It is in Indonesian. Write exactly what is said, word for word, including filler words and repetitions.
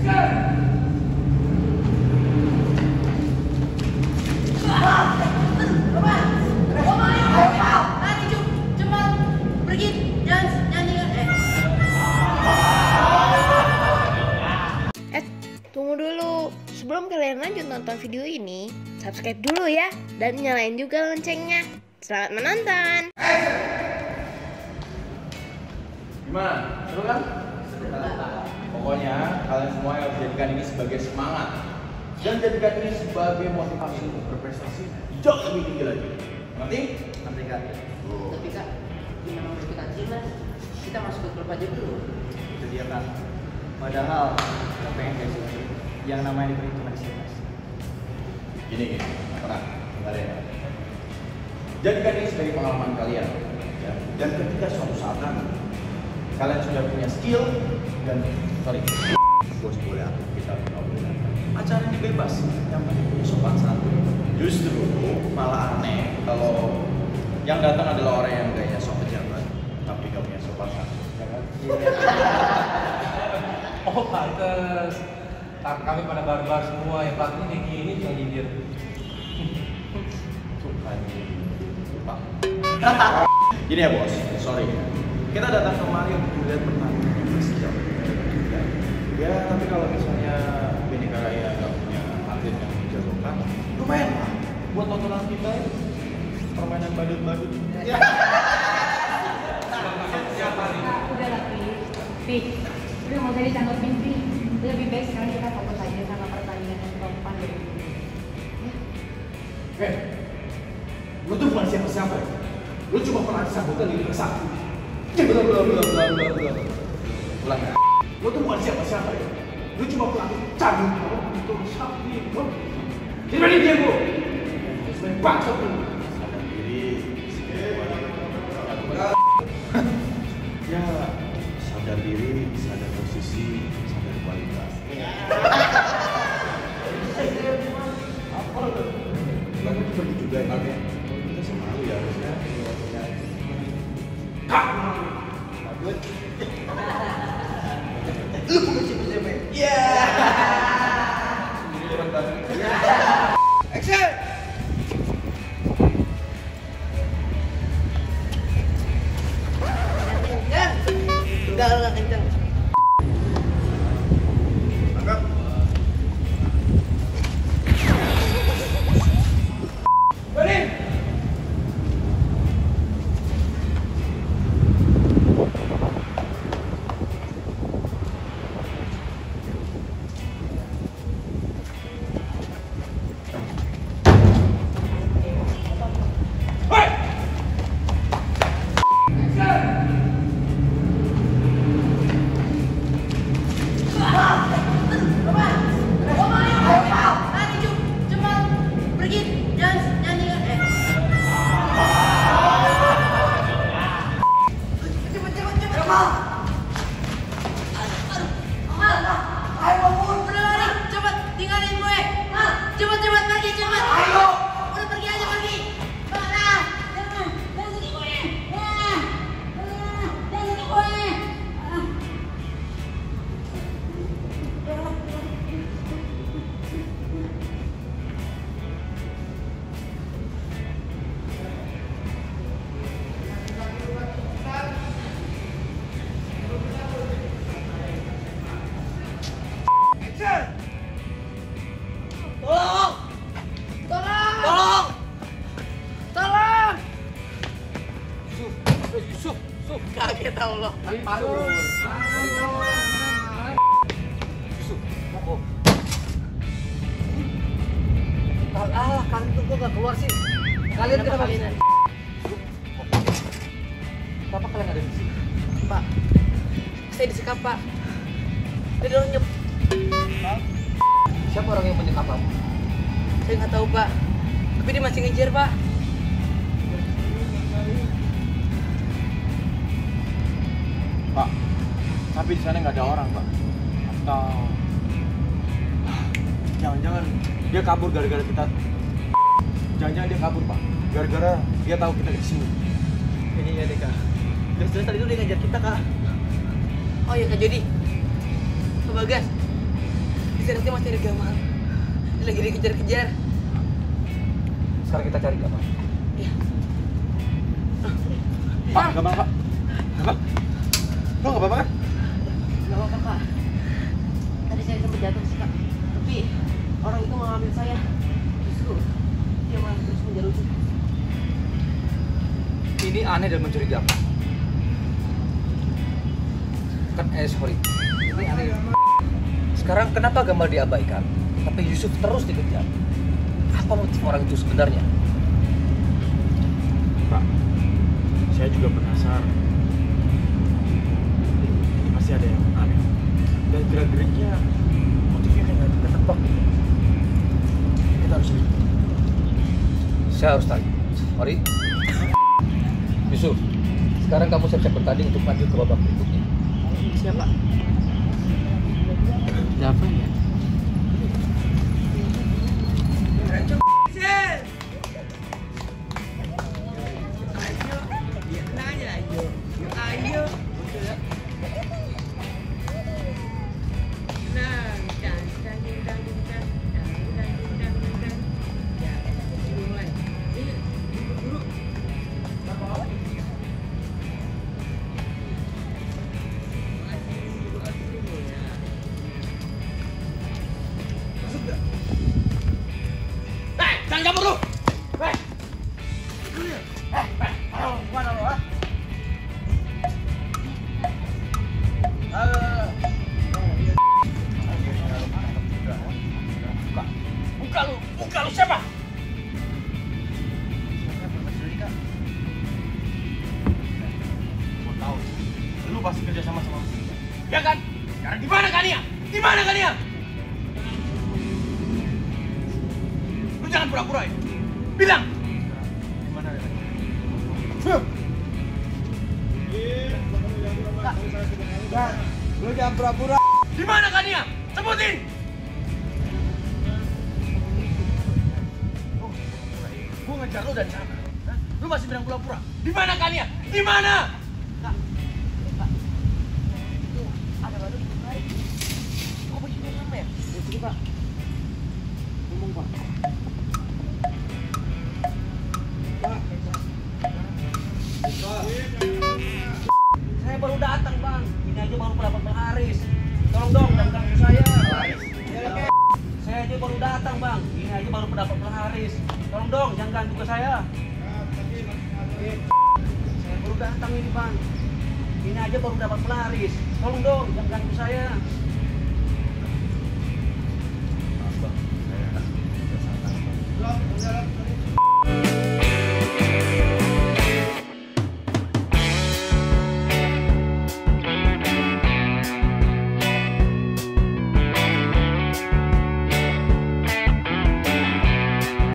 Tunggu dulu, sebelum kalian lanjut nonton video ini, subscribe dulu ya, dan nyalain juga loncengnya. Selamat menonton. Gimana? Seru kan? Pokoknya kalian semua harus jadikan ini sebagai semangat dan jadikan ini sebagai motivasi untuk berprestasi jauh lebih tinggi lagi. Ngerti? Ngerti kan? Tapi kak, gimana motivasi mas? Kita masuk ke klub aja dulu. Itu dia kan. Padahal kita pengen kayak gitu. Yang namanya perhitungan sih mas. Gini gini, tenang, bentar ya. Jadikan ini sebagai pengalaman kalian, ya. Dan ketika suatu saat nanti kalian sudah punya skill dan sorry, bos boleh aku kita nggak boleh. Acara ini bebas, yang penting punya sopan santun. Justru malah aneh kalau yang datang adalah orang yang kayaknya sok pejabat, tapi gak punya sopan santun. Ya kan? Oh pantes, kami pada barbar semua, yang pelatih kayak gini yang nyindir. Suka lupa. Gini ya bos, sorry. Kita datang kemari untuk melihat pertandingan yang bersejarah. Ya, tapi kalau misalnya Bhinneka Raya nggak punya atlet yang dijagokan, lumayan lah buat tontonan kita ya. Permainan badut-badut. Ya. Siapa nih? Udah lah, Pi. Pi, udah nggak usah dicampur mimpi. Lebih baik sekarang kita fokus aja sama pertandingan yang keempat dari ini. Eh, lu tuh bukan siapa-siapa ya? Lu cuma pernah disambutkan di Liga Satu. Belum, belum, belum, belum, belum, belum. Ulang ya. Lu tuh bukan siapa-siapa ya? Lu cuma pelatih cabut untuk sapi. Gimana dia gua? Sebenarnya bangsa tuh. Sadar diri. Ya, sadar diri, sadar posisi, sadar kualitas. Apa lu? Lalu juga juga ya. Kita sih malu ya harusnya. Kak. Bagus. Lu bukan siapa-siapa. Iya. Sendiri lewat banget. Action. Ya, udah nggak kencang. Angkat. Ready. Tolong! Tolong! Tolong! Tolong! Yusuf, Yusuf, Yusuf. Kaget tau lo. Parur. Yusuf, mau. Ah, kalian tuh kok gak keluar sih? Kalian kenapa kalian? Kenapa kalian ada di sini? Pak, saya disekap Pak. Dia orang nyep. Siapa orang yang menyekap kamu? Saya nggak tahu Pak. Tapi dia masih ngejar Pak. Pak, tapi di sana nggak ada orang, Pak. Atau jangan-jangan dia kabur gara-gara kita. Jangan-jangan dia kabur, Pak. Gara-gara dia tahu kita di sini. Kayaknya iya deh kak. Jelas-jelas tadi tuh dia ngejar kita kak. Oh iya Kak Jody. Pak Bagas. Di sana tuh masih ada Gamal. Dia lagi dikejar-kejar. Sekarang kita cari Gamal. Iya. Pak, Gamal, Pak. Gamal. Lo nggak apa-apa kan? Gak apa-apa, Pak. Tadi saya sempat jatuh sih, Kak. Tapi orang itu mau ambil saya. Justru dia malah terus menjeruji. Ini aneh dan mencurigakan. Kan, eh sorry. Ini aneh. Sekarang kenapa Gamal diabaikan, tapi Yusuf terus dikejar? Apa motif orang itu sebenarnya? Pak, saya juga penasaran. Masih ada yang aneh. Dan gerak-geriknya, motifnya kayak nggak ketebak gitu. Kita harus lihat. Saya harus tanya. Mari. Yusuf, sekarang kamu siap-siap bertanding untuk maju ke babak berikutnya. Siapa? Siapa ya? Jangan campur lu! Hei! Eh, eh, aduh, gimana lu, ha? Buka, buka lu, buka lu siapa? Gua tahu. Lu pasti kerja sama sama. Ya kan? Sekarang di mana Kania? Di mana Kania? Lu jangan pura-pura ya. Bilang. Di mana ya? Dan lu jangan pura-pura. Di mana Kania? Sebutin. Oh, gua ngejar lu dari sana. Hah? Lu masih bilang pura-pura. Di mana Kania? Di mana? Kak, Kak, itu ada baru di kemarin. Kok begini lama ya? Ya sini, Pak. Ngomong, Pak. Saya baru datang, Bang. Ini aja baru dapat pengharis. Tolong dong, jangan ganggu saya. Saya aja baru datang, Bang. Ini aja baru dapat pengharis. Tolong dong, jangan ganggu ke saya. Saya baru datang ini, Bang. Ini aja baru dapat pelaris. Tolong dong, jangan ganggu saya. Maaf bang, saya udah salah tangkap.